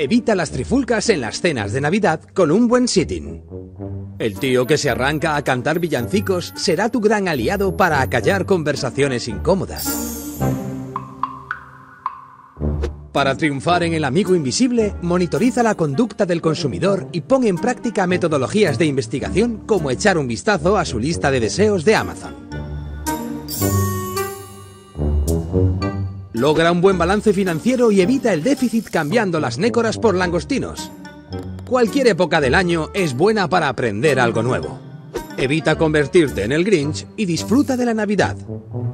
Evita las trifulcas en las cenas de Navidad con un buen sitting. El tío que se arranca a cantar villancicos será tu gran aliado para acallar conversaciones incómodas. Para triunfar en el amigo invisible, monitoriza la conducta del consumidor y pon en práctica metodologías de investigación como echar un vistazo a su lista de deseos de Amazon. Logra un buen balance financiero y evita el déficit cambiando las nécoras por langostinos. Cualquier época del año es buena para aprender algo nuevo. Evita convertirte en el Grinch y disfruta de la Navidad.